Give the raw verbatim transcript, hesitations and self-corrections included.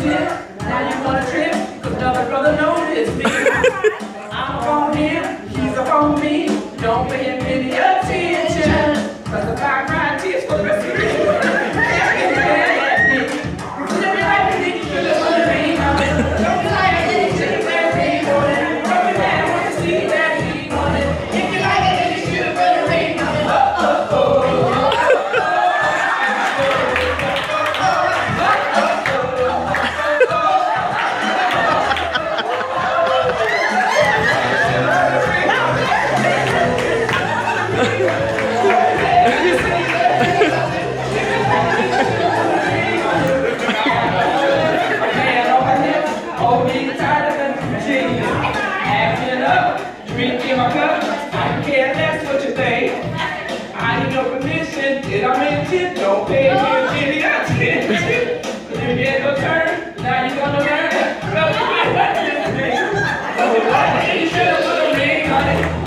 tip. Now you wanna trip, cause another brother noticed me. I'm on him, he's up on me. Don't pay him any attention, cause the fire crying tears for the rest of the day. Drinking my cup, I don't care less what you think. I need no permission, did I mention? Don't pay me any attention. Cause if you get no turn, now you're gonna learn. Well, you might want to listen to me. So what you should have put a ring on it.